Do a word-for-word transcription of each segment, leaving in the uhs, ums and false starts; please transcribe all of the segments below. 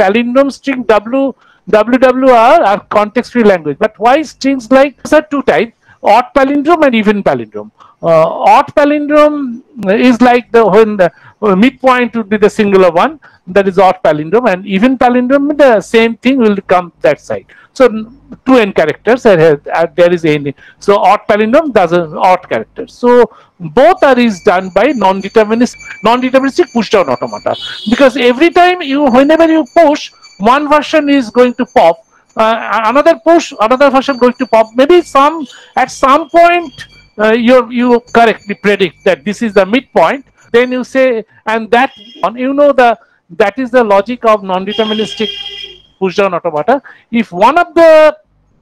palindrome string W, W W R are context-free language. But why strings like there are two types, odd palindrome and even palindrome. Uh, odd palindrome is like the when the uh, midpoint would be the singular one, that is odd palindrome, and even palindrome the same thing will come that side. So two n characters are, uh, there is n. So odd palindrome does an odd character. So both are is done by non-deterministic non-deterministic push down automata, because every time you whenever you push, one version is going to pop, uh, another push, another version going to pop. Maybe some at some point uh, you you correctly predict that this is the midpoint. Then you say, and that you know the that is the logic of non-deterministic push down automata. If one of the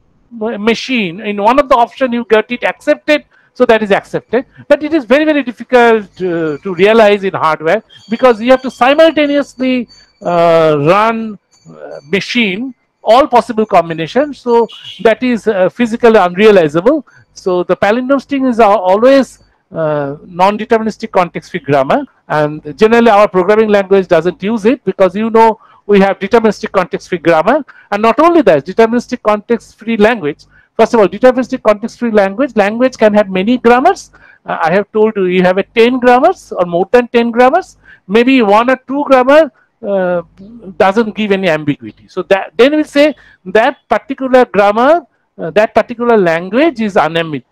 machine in one of the option you get it accepted, so that is accepted. But it is very very difficult uh, to realize in hardware, because you have to simultaneously uh, run uh, machine all possible combinations. So that is uh, physically unrealizable. So the palindrome string is always uh, non-deterministic context-free grammar, and generally our programming language doesn't use it, because you know we have deterministic context-free grammar. And not only that, deterministic context-free language. First of all, deterministic context-free language, language can have many grammars. Uh, I have told you, you have a ten grammars or more than ten grammars. Maybe one or two grammar uh, doesn't give any ambiguity. So that then we say that particular grammar, uh, that particular language is unambiguous.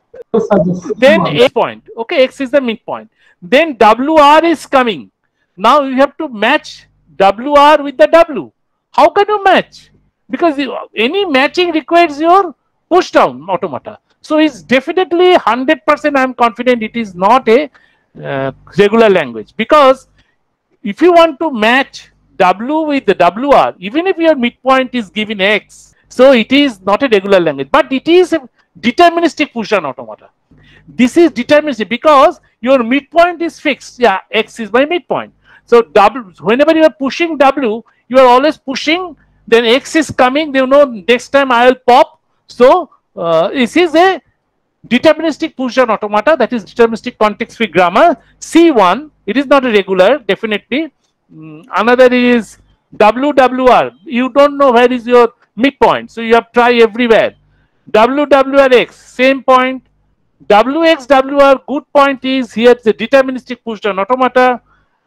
Then X point, okay, X is the midpoint. Then W R is coming. Now you have to match W R with the W. How can you match? Because you, any matching requires your push down automata. So it's definitely one hundred percent I am confident it is not a uh, regular language, because if you want to match W with the W R, even if your midpoint is given X, so it is not a regular language, but it is a deterministic push down automata. This is deterministic because your midpoint is fixed. Yeah, X is my midpoint. So W, whenever you are pushing W, you are always pushing, then X is coming, you know, next time I will pop. So uh, this is a deterministic push down automata, that is deterministic context free grammar. C one, it is not a regular, definitely. Mm, another is W W R. You don't know where is your midpoint, so you have to try everywhere. W W R X, same point. W X W R, good point is here, it's a deterministic push down automata.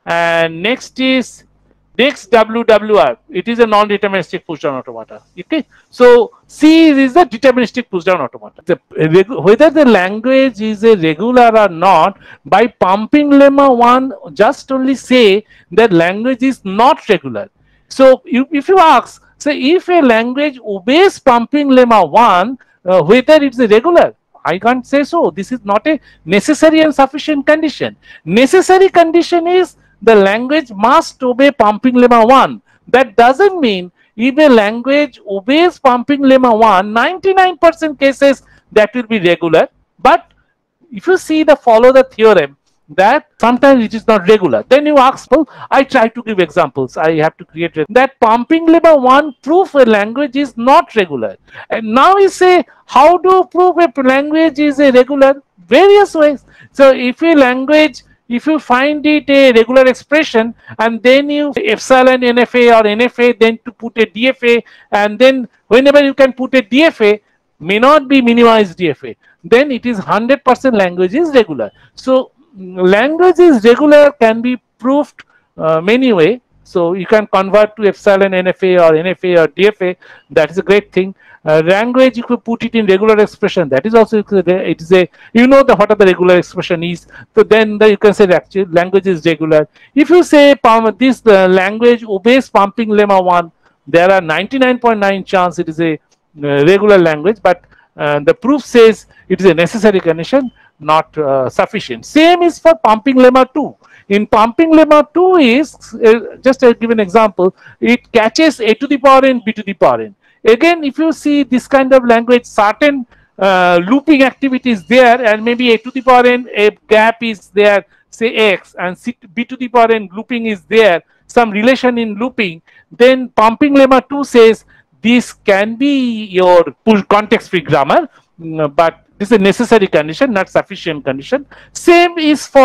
And next is next W W R, it is a non-deterministic push down automata. Okay, so C is the deterministic push down automata. The, whether the language is a regular or not, by pumping lemma one, just only say that language is not regular. So you, if you ask, say if a language obeys pumping lemma one, uh, whether it's a regular, I can't say so. This is not a necessary and sufficient condition. Necessary condition is the language must obey pumping lemma one. That doesn't mean if a language obeys pumping lemma one, ninety-nine percent cases that will be regular. But if you see the follow the theorem, that sometimes it is not regular. Then you ask, well, I try to give examples. I have to create that pumping lemma one proof a language is not regular. And now you say, how do prove a language is a regular? Various ways. So if a language, if you find it a regular expression, and then you epsilon N F A or N F A, then to put a D F A, and then whenever you can put a D F A, may not be minimized D F A, then it is one hundred percent language is regular. So language is regular can be proved uh, many way. So you can convert to epsilon N F A or N F A or D F A. That is a great thing. Uh, language, you could put it in regular expression. That is also it is a you know the what are the regular expression is. So then the, you can say that actually language is regular. If you say this uh, language obeys pumping lemma one, there are ninety-nine point nine chance it is a uh, regular language. But uh, the proof says it is a necessary condition, not uh, sufficient. Same is for pumping lemma two. In pumping lemma two is uh, just to give an example, it catches a to the power n, b to the power n. Again, if you see this kind of language, certain uh, looping activity is there, and maybe a to the power n, a gap is there, say x, and c, b to the power n looping is there, some relation in looping, then pumping lemma two says this can be your push context-free grammar, but this is a necessary condition, not sufficient condition. Same is for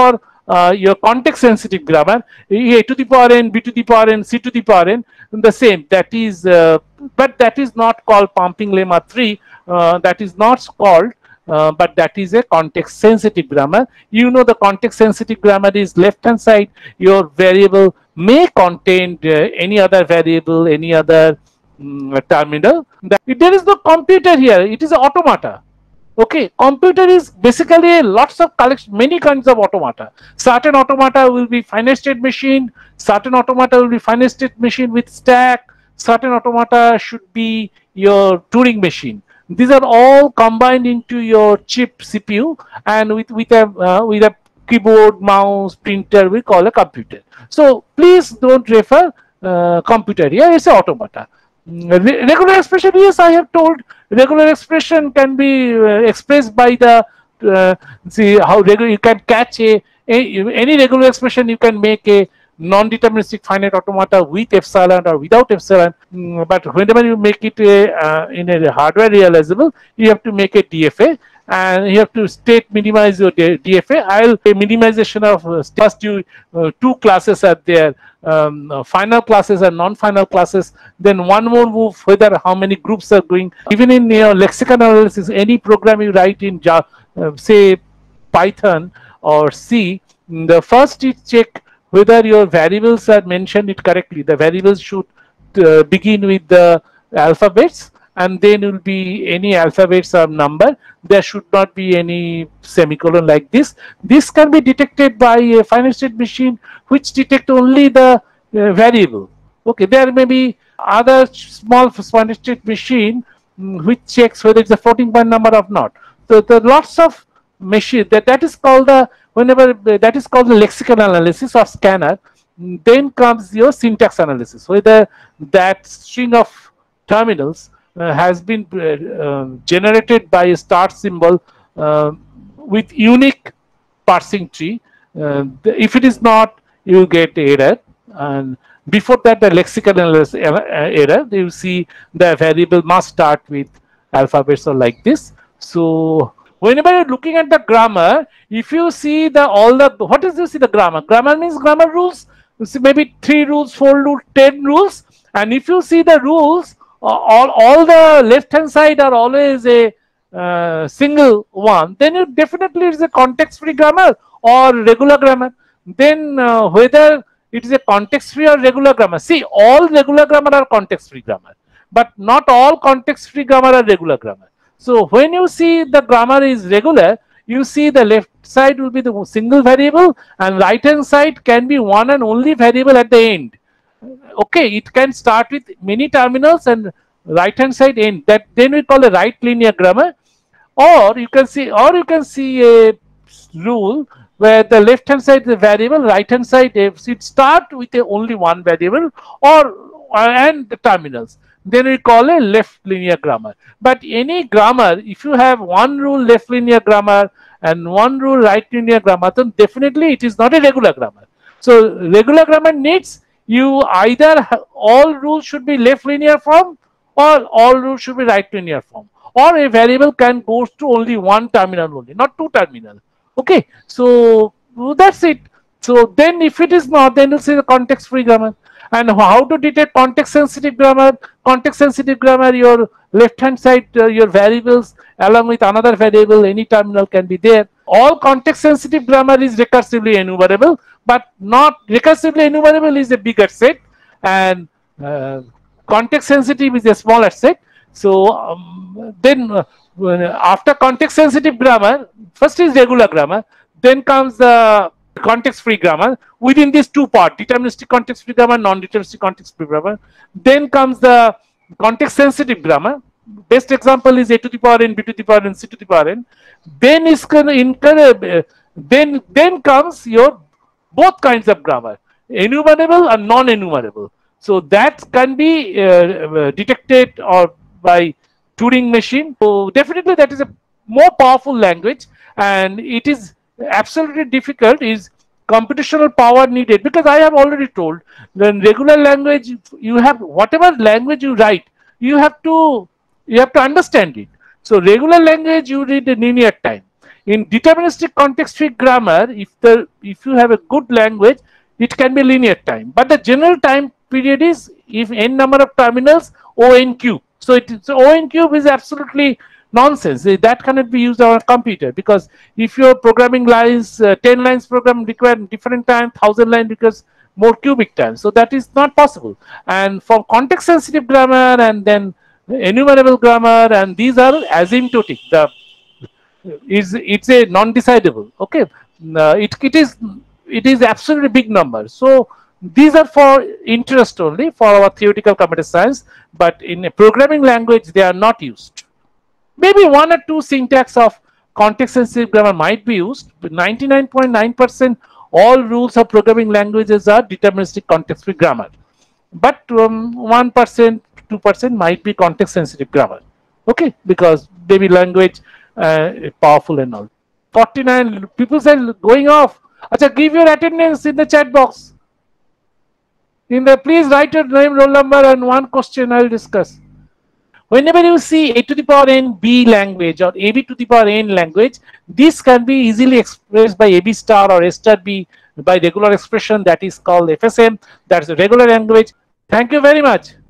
uh, your context sensitive grammar, a to the power n, b to the power n, c to the power n, the same. That is, uh, but that is not called pumping lemma three. Uh, that is not called. Uh, but that is a context sensitive grammar. You know, the context sensitive grammar is left hand side. Your variable may contain uh, any other variable, any other um, terminal. That, there is no computer here. It is an automata. Okay, computer is basically lots of collection, many kinds of automata. Certain automata will be finite state machine. Certain automata will be finite state machine with stack. Certain automata should be your Turing machine. These are all combined into your chip C P U, and with with a uh, with a keyboard, mouse, printer, we call a computer. So please don't refer uh, computer here. It's an automata. Re regular expression, yes, I have told. Regular expression can be uh, expressed by the uh, see how regular you can catch a, a any regular expression. You can make a non-deterministic finite automata with epsilon or without epsilon, mm, but whenever you make it a, uh, in a hardware realizable, you have to make a D F A, and you have to state minimize your D F A. I'll a minimization of uh, first you uh, two classes are there, um, uh, final classes and non-final classes. Then one more move whether how many groups are going. Even in your lexicon analysis, any program you write in Java, uh, say Python or C, the first you check whether your variables are mentioned it correctly. The variables should uh, begin with the alphabets, and then will be any alphabets or number. There should not be any semicolon like this. This can be detected by a finite state machine which detect only the uh, variable. Okay, there may be other small finite state machine um, which checks whether it's a floating point number or not. So there are lots of machine that that is called the whenever that is called the lexical analysis or scanner. Then comes your syntax analysis, whether that string of terminals uh, has been uh, uh, generated by a start symbol uh, with unique parsing tree. Uh, the, if it is not, you get error. And before that, the lexical analysis error, you see the variable must start with alphabets or like this. So whenever you're looking at the grammar, if you see the all the what is you see the grammar? Grammar means grammar rules. You see maybe three rules, four rules, ten rules, and if you see the rules, all all the left hand side are always a uh, single one. Then you definitely it's a context free grammar or regular grammar. Then uh, whether it is a context free or regular grammar. See, all regular grammar are context free grammar, but not all context free grammar are regular grammar. So when you see the grammar is regular, you see the left side will be the single variable and right hand side can be one and only variable at the end. Okay, it can start with many terminals and right hand side end. That then we call a right linear grammar. Or you can see, or you can see a rule where the left hand side is a variable, right hand side it start with a only one variable or and the terminals. Then we call a left linear grammar. But any grammar, if you have one rule left linear grammar and one rule right linear grammar, then definitely it is not a regular grammar. So regular grammar needs you either all rules should be left linear form or all rules should be right linear form, or a variable can go to only one terminal only, not two terminal. Okay, so that's it. So then if it is not, then you'll see the context free grammar. And how to detect context sensitive grammar? Context sensitive grammar, your left hand side, uh, your variables along with another variable, any terminal can be there. All context sensitive grammar is recursively enumerable, but not recursively enumerable is a bigger set, and uh, context sensitive is a smaller set. So um, then uh, after context sensitive grammar, first is regular grammar, then comes the context free grammar. Within these two parts, deterministic context free grammar, non-deterministic context free grammar, then comes the context sensitive grammar. Best example is a to the power n, b to the power n, c to the power n. Then is uh, then then comes your both kinds of grammar, enumerable and non-enumerable. So that can be uh, detected or by Turing machine. So definitely that is a more powerful language, and it is absolutely difficult. Is computational power needed, because I have already told, when regular language you have whatever language you write, you have to you have to understand it. So regular language you need a linear time. In deterministic context-free grammar, if the if you have a good language, it can be linear time. But the general time period is if n number of terminals O n cube. So it so O n cube is absolutely nonsense. That cannot be used on a computer, because if your programming lines, uh, ten lines program require different time, thousand line requires more cubic time. So that is not possible. And for context sensitive grammar and then enumerable grammar, and these are asymptotic. The is it's a non-decidable. Okay, uh, it it is it is absolutely big number. So these are for interest only for our theoretical computer science, but in a programming language they are not used. Maybe one or two syntax of context sensitive grammar might be used, but ninety-nine point nine percent all rules of programming languages are deterministic context free grammar. But um, one percent, two percent might be context sensitive grammar. Okay, because maybe language uh, powerful and all. forty-nine people said going off. Acha, give your attendance in the chat box. In the please write your name, roll number, and one question I will discuss. Whenever you see a to the power n b language or ab to the power n language, this can be easily expressed by ab star or a star b by regular expression, that is called F S M. That is a regular language. Thank you very much.